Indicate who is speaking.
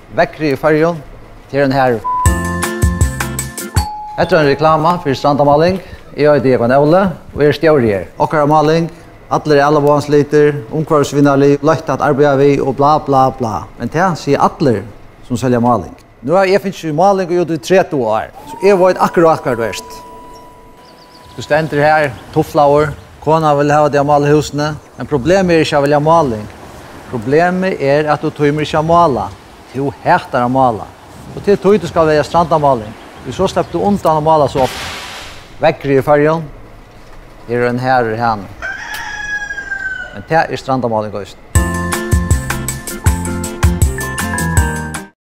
Speaker 1: Vekkri i färgen till den här. Efter en reklama för strandamaling. Jag är Diego Olle och är stjärnor. Och har maling. Alla barnsliter, omkvartsvinnarlig, lätt att arbeta vi och bla bla bla. Men det säger alla som säljer maling. Nu har jag finns ju maling och gjort i 30 år. Så jag var akkurat värst. Du ständer här, tufflaur. Kona vill ha det av malhusene. Men problemet är inte att vilja maling. Problemet är att du tömmer inte att mala. Du hatar att mala. Och till du ska välja strandamaling. Du så släpper du undan att mala så ofta. Vekkri i färgen. Det är den här och här. Men det är strandamaling också.